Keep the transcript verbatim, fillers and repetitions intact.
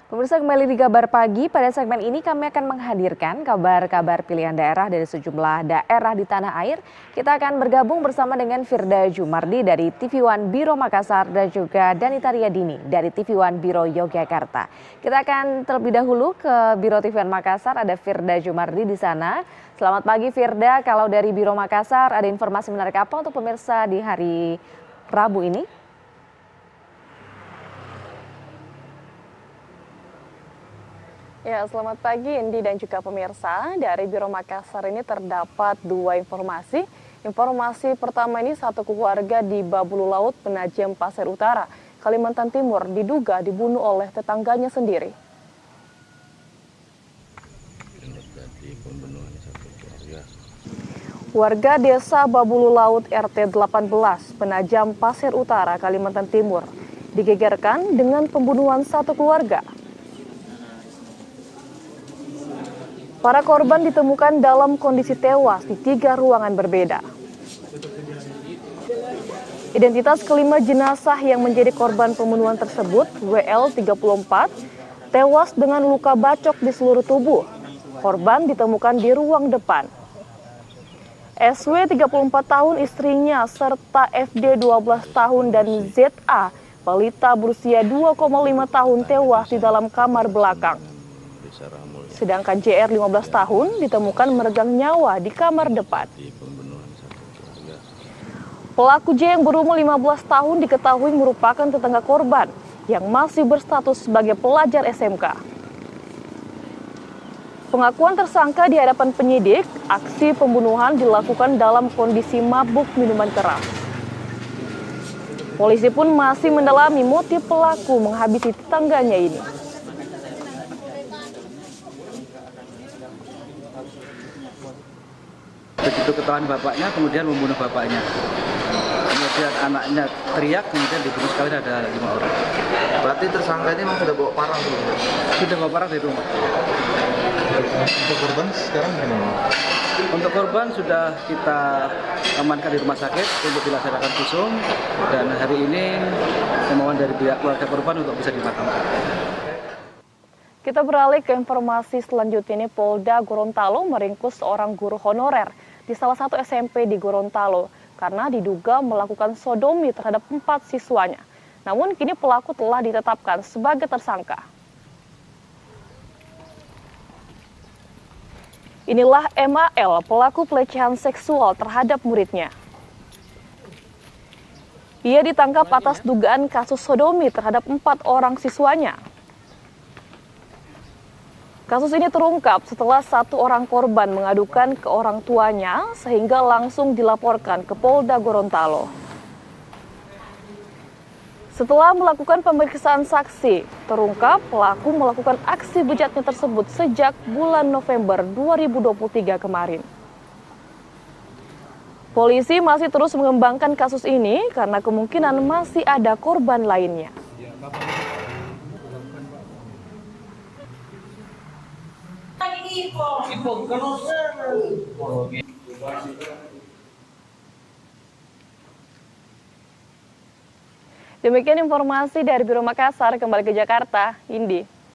Pemirsa, kembali di Kabar Pagi. Pada segmen ini kami akan menghadirkan kabar-kabar pilihan daerah dari sejumlah daerah di tanah air. Kita akan bergabung bersama dengan Firda Jumardi dari T V One Biro Makassar dan juga Danita Riyadini dari T V One Biro Yogyakarta. Kita akan terlebih dahulu ke Biro T V One Makassar, ada Firda Jumardi di sana. Selamat pagi Firda, kalau dari Biro Makassar ada informasi menarik apa untuk pemirsa di hari Rabu ini? Ya, selamat pagi Indi dan juga pemirsa. Dari Biro Makassar ini terdapat dua informasi. Informasi pertama ini, satu keluarga di Babulu Laut, Penajam Pasir Utara, Kalimantan Timur diduga dibunuh oleh tetangganya sendiri. Warga desa Babulu Laut R T delapan belas, Penajam Pasir Utara, Kalimantan Timur digegerkan dengan pembunuhan satu keluarga. Para korban ditemukan dalam kondisi tewas di tiga ruangan berbeda. Identitas kelima jenazah yang menjadi korban pembunuhan tersebut, W L tiga puluh empat, tewas dengan luka bacok di seluruh tubuh. Korban ditemukan di ruang depan. S W tiga puluh empat tahun istrinya serta F D dua belas tahun dan Z A, balita berusia dua koma lima tahun tewas di dalam kamar belakang. Sedangkan J R lima belas tahun ditemukan meregang nyawa di kamar depan. Pelaku J yang berumur lima belas tahun diketahui merupakan tetangga korban yang masih berstatus sebagai pelajar S M K. Pengakuan tersangka di hadapan penyidik, aksi pembunuhan dilakukan dalam kondisi mabuk minuman keras. Polisi pun masih mendalami motif pelaku menghabisi tetangganya ini. Begitu ketahuan bapaknya, kemudian membunuh bapaknya. Kemudian anaknya teriak, kemudian dibunuh sekali, ada lima orang. Berarti tersangka ini memang sudah bawa parang dulu? Sudah bawa parang di rumah. Untuk korban sekarang gimana? Untuk korban sudah kita amankan di rumah sakit untuk dilaksanakan visum, dan hari ini kemauan dari pihak keluarga korban untuk bisa dimakamkan. Kita beralih ke informasi selanjutnya ini. Polda Gorontalo meringkus seorang guru honorer di salah satu S M P di Gorontalo karena diduga melakukan sodomi terhadap empat siswanya. Namun kini pelaku telah ditetapkan sebagai tersangka. Inilah M A L, pelaku pelecehan seksual terhadap muridnya. Ia ditangkap atas dugaan kasus sodomi terhadap empat orang siswanya. Kasus ini terungkap setelah satu orang korban mengadukan ke orang tuanya sehingga langsung dilaporkan ke Polda Gorontalo. Setelah melakukan pemeriksaan saksi, terungkap pelaku melakukan aksi bejatnya tersebut sejak bulan November dua ribu dua puluh tiga kemarin. Polisi masih terus mengembangkan kasus ini karena kemungkinan masih ada korban lainnya. Demikian informasi dari Biro Makassar. Kembali ke Jakarta, Indi.